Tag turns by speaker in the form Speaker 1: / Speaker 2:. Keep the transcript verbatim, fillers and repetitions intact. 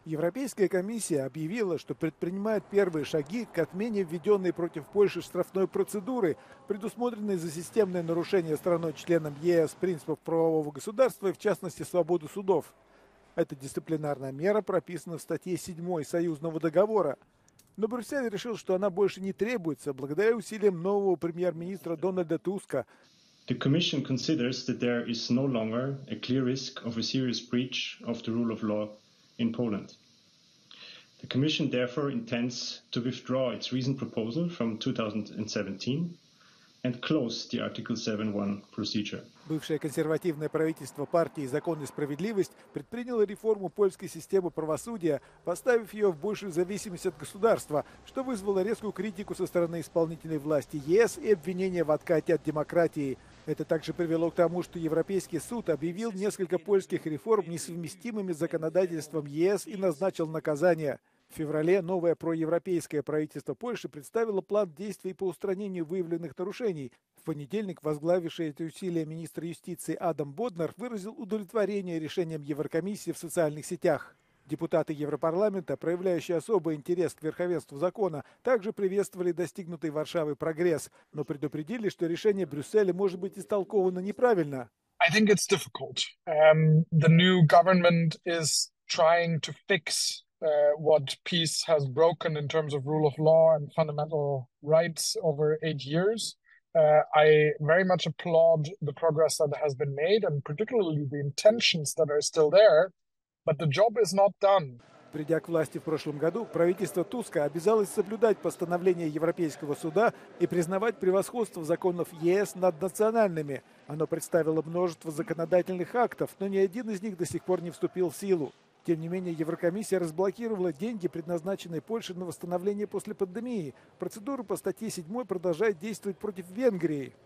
Speaker 1: Европейская комиссия объявила, что предпринимает первые шаги к отмене введенной против Польши штрафной процедуры, предусмотренной за системное нарушение страной-членом ЕС принципов правового государства и, в частности, свободу судов. Эта дисциплинарная мера прописана в статье седьмой Союзного договора. Но Брюссель решил, что она больше не требуется благодаря усилиям нового премьер-министра Дональда Туска.
Speaker 2: The Commission considers that there is no longer a clear risk of a serious breach of the rule of law in Poland. The Commission therefore intends to withdraw its recent proposal from two thousand seventeen and close the Article seven point one procedure.
Speaker 1: Бывшее консервативное правительство партии «Закон и справедливость» предприняло реформу польской системы правосудия, поставив ее в большую зависимость от государства, что вызвало резкую критику со стороны исполнительной власти ЕС и обвинения в откате от демократии. Это также привело к тому, что Европейский суд объявил несколько польских реформ несовместимыми с законодательством ЕС и назначил наказания. В феврале новое проевропейское правительство Польши представило план действий по устранению выявленных нарушений. В понедельник возглавивший эти усилия министр юстиции Адам Боднар выразил удовлетворение решением Еврокомиссии в социальных сетях. Депутаты Европарламента, проявляющие особый интерес к верховенству закона, также приветствовали достигнутый Варшавой прогресс, но предупредили, что решение Брюсселя может быть истолковано неправильно.
Speaker 3: I think it's difficult. Um, the new government is trying to fix Uh, what peace has broken in terms of rule of law and fundamental rights over eight years. Uh, I very much applaud the progress that has been made and particularly the intentions that are still there, but the job is not done.
Speaker 1: Придя к власти в прошлом году, правительство Туска обязалось соблюдать постановления Европейского суда и признавать превосходство законов ЕС над национальными. Оно представило множество законодательных актов, но ни один из них до сих пор не вступил в силу. Тем не менее, Еврокомиссия разблокировала деньги, предназначенные Польше на восстановление после пандемии. Процедура по статье седьмой продолжает действовать против Венгрии.